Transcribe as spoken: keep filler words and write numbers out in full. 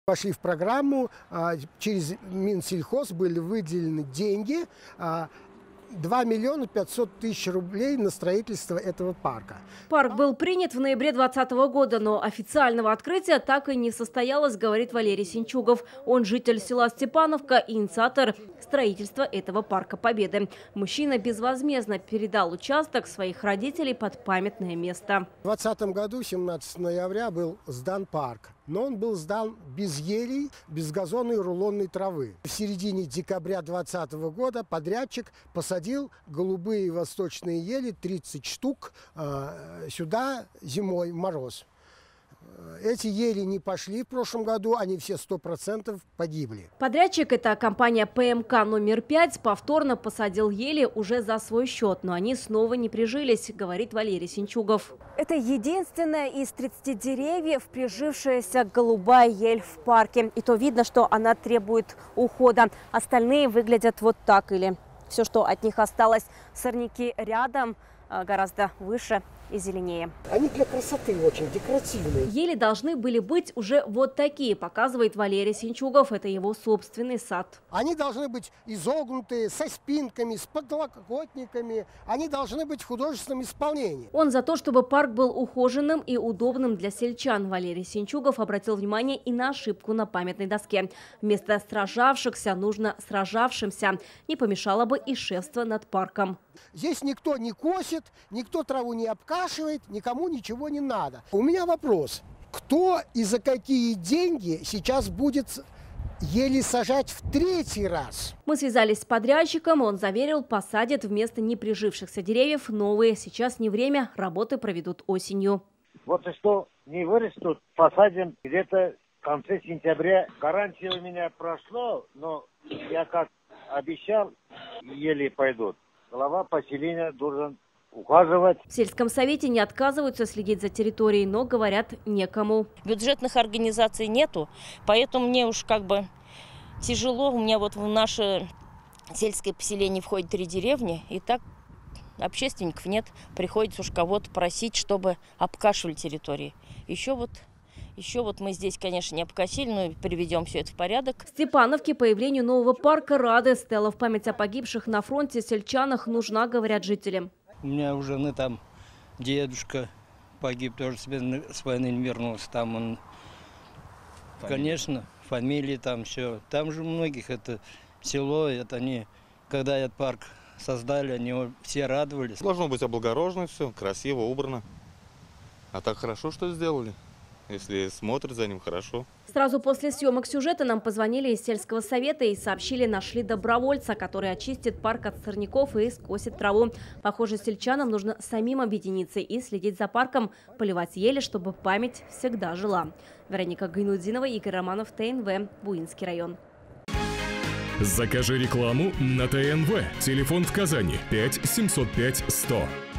Вошли в программу, через Минсельхоз были выделены деньги, два миллиона пятьсот тысяч рублей на строительство этого парка. Парк был принят в ноябре двадцатого года, но официального открытия так и не состоялось, говорит Валерий Синчугов. Он житель села Степановка и инициатор строительства этого парка Победы. Мужчина безвозмездно передал участок своих родителей под памятное место. В двадцатом году, семнадцатого ноября, был сдан парк. Но он был сдан без елей, без газонной рулонной травы. В середине декабря двадцатого года подрядчик посадил голубые восточные ели, тридцать штук, сюда зимой в мороз. Эти ели не пошли в прошлом году, они все сто процентов погибли. Подрядчик, это компания ПМК номер пять, повторно посадил ели уже за свой счет, но они снова не прижились, говорит Валерий Синчугов. Это единственная из тридцати деревьев прижившаяся голубая ель в парке. И то видно, что она требует ухода. Остальные выглядят вот так, или все, что от них осталось. Сорняки рядом, гораздо выше и зеленее. Они для красоты очень декоративные. Ели должны были быть уже вот такие, показывает Валерий Синчугов. Это его собственный сад. Они должны быть изогнутые, со спинками, с подлокотниками. Они должны быть в художественном исполнении. Он за то, чтобы парк был ухоженным и удобным для сельчан. Валерий Синчугов обратил внимание и на ошибку на памятной доске. Вместо сражавшихся нужно сражавшимся. Не помешало бы и шефство над парком. Здесь никто не косит, никто траву не обкашивает, никому ничего не надо. У меня вопрос. Кто и за какие деньги сейчас будет ели сажать в третий раз? Мы связались с подрядчиком, он заверил, посадят вместо неприжившихся деревьев новые. Сейчас не время, работы проведут осенью. Вот и что не вырастут, посадим где-то в конце сентября. Гарантия у меня прошло, но я как обещал, ели пойдут. Глава поселения должен ухаживать. В сельском совете не отказываются следить за территорией, но говорят некому. Бюджетных организаций нету, поэтому мне уж как бы тяжело. У меня вот в наше сельское поселение входит три деревни, и так общественников нет. Приходится уж кого-то просить, чтобы обкашивали территории. Еще вот... Еще вот мы здесь, конечно, не обкосили, но приведем все это в порядок. В Степановке появлению нового парка рады. Стела в память о погибших на фронте сельчанах нужна, говорят жители. У меня у жены там дедушка погиб, тоже себе с войны не вернулся. Там он, конечно, фамилии там все. Там же у многих это село, это они, когда этот парк создали, они все радовались. Должно быть облагорожено все, красиво, убрано. А так хорошо, что сделали. Если смотрят за ним, хорошо. Сразу после съемок сюжета нам позвонили из сельского совета и сообщили, нашли добровольца, который очистит парк от сорняков и скосит траву. Похоже, сельчанам нужно самим объединиться и следить за парком, поливать ели, чтобы память всегда жила. Вероника Гайнудинова, Игорь Романов, ТНВ, Буинский район. Закажи рекламу на ТНВ. Телефон в Казани пять семьсот пять сто.